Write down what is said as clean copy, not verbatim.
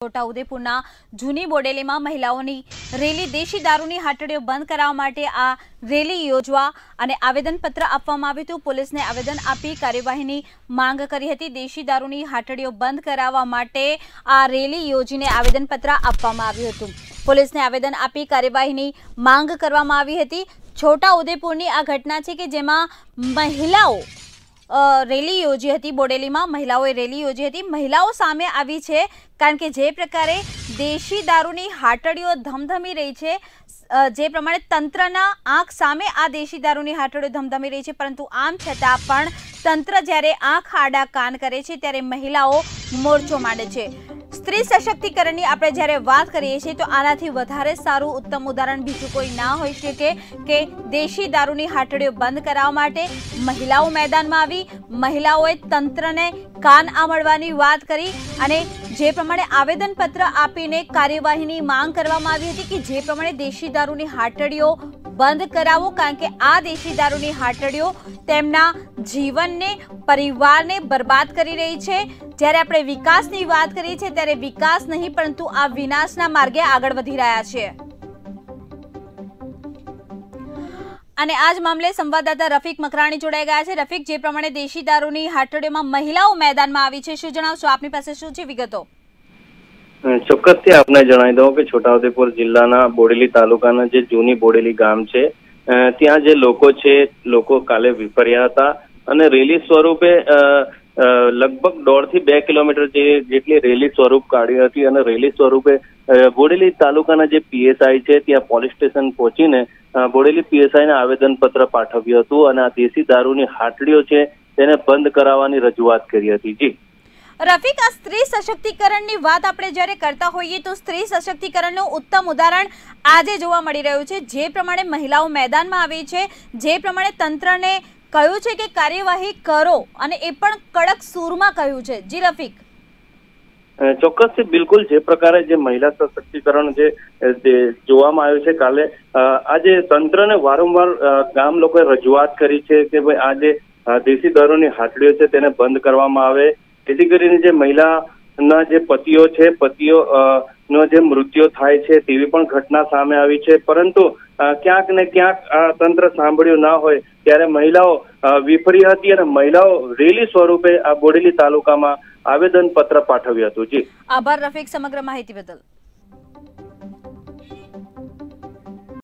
છોટાઉદેપુરના જૂની બોડેલીમાં મહિલાઓની રેલી દેશી દારૂની હાટડીઓ બંધ કરાવવા માટે આ રેલી યોજવા અને આવેદનપત્ર આપવામાં આવ્યું હતું। પોલીસને આવેદન આપી કાર્યવાહીની માંગ કરી હતી। દેશી દારૂની હાટડીઓ બંધ કરાવવા માટે આ રેલી યોજીને આવેદનપત્ર આપવામાં આવ્યું હતું। પોલીસને આવેદન આપી કાર્યવાહીની માંગ કરવામાં આવી હતી। છોટાઉદેપુરની આ ઘટના છે કે જેમાં મહિલાઓ રેલી યોજી હતી। બોડેલીમાં મહિલાઓએ રેલી યોજી હતી। મહિલાઓ સામે આવી છે કારણ કે જે પ્રકારે દેશી દારૂની હાટડીઓ ધમધમી રહી છે, જે પ્રમાણે તંત્રના આંખ સામે આ દેશી દારૂની હાટડીઓ ધમધમી રહી છે, પરંતુ આમ છતાં પણ તંત્ર જ્યારે આંખ આડા કાન કરે છે ત્યારે મહિલાઓ મોરચો માંડે છે। સ્ત્રી સશક્તિકરણની આપણે જ્યારે વાત કરીએ છીએ તો આનાથી વધારે સારું ઉત્તમ ઉદાહરણ બીજું કોઈ ના હોઈ શકે કે દેશી દારૂની હાટડીઓ બંધ કરાવવા માટે મહિલાઓ મેદાનમાં આવી, મહિલાઓએ તંત્રને કાન આંબળવાની વાત કરી અને જે પ્રમાણે આવેદનપત્ર આપીને કાર્યવાહીની માંગ કરવામાં આવી હતી કે જે પ્રમાણે દેશી દારૂની હાટડીઓ બંધ કરાવો, કારણ કે આ દેશી દારૂની હાટડીઓ તેમના જીવનને, પરિવારને બરબાદ કરી રહી છે। જ્યારે આપણે વિકાસની વાત કરીએ છીએ ત્યારે વિકાસ નહીં પરંતુ આ વિનાશના માર્ગે આગળ વધી રહ્યા છે। અને આ જ મામલે સંવાદદાતા રફીક મકરાણી જોડાઈ ગયા છે। રફીક, જે પ્રમાણે દેશી દારૂની હાટડીઓમાં મહિલાઓ મેદાનમાં આવી છે, શું જણાવશો? આપની પાસે શું છે વિગતો? ચોક્કસથી આપને જણાવી દઉં કે છોટાઉદેપુર જિલ્લાના બોડેલી તાલુકાના જે જૂની બોડેલી ગામ છે ત્યાં જે લોકો કાલે વિફર્યા હતા અને રેલી સ્વરૂપે લગભગ 1.5 થી 2 કિલોમીટર જેટલી રેલી સ્વરૂપ કાઢી હતી અને રેલી સ્વરૂપે બોડેલી તાલુકાના જે પીએસઆઈ છે ત્યાં પોલીસ સ્ટેશન પહોંચીને બોડેલી પીએસઆઈને આવેદનપત્ર પાઠવ્યું હતું અને આ દેશી દારૂની હાટડીઓ છે તેને બંધ કરાવવાની રજૂઆત કરી હતી। જી રફીક, આ સ્ત્રી સશક્તિકરણની વાત આપણે જ્યારે કરતા હોઈએ તો સ્ત્રી સશક્તિકરણનું ઉત્તમ ઉદાહરણ આજે જોવા મળી રહ્યું છે। જે પ્રમાણે મહિલાઓ મેદાનમાં આવી છે, જે પ્રમાણે તંત્રને કહ્યું છે કે કાર્યવાહી કરો અને એ પણ કડક સૂરમાં કહ્યું છે। જી રફીક, ચોક્કસથી બિલકુલ જે પ્રકારે જે મહિલા સશક્તિકરણ જે જોવામાં આવ્યું છે કાલે, આજે તંત્રને વારંવાર ગામ લોકોએ રજૂઆત કરી છે કે ભાઈ આ જે દેશી દારૂની હાટડીઓ છે તેને બંધ કરવામાં આવે, જેથી કરીને જે મહિલાના જે પતિઓ છે નો જે મૃત્યુ થાય છે તેવી પણ ઘટના સામે આવી છે। પરંતુ ક્યાંક ને ક્યાંક આ તંત્ર સાંભળ્યું ના હોય ત્યારે મહિલાઓ વિફરી હતી અને મહિલાઓ રેલી સ્વરૂપે આ બોડેલી તાલુકામાં આવેદનપત્ર પાઠવ્યું હતું। જી આભાર રફીક સમગ્ર માહિતી બદલ।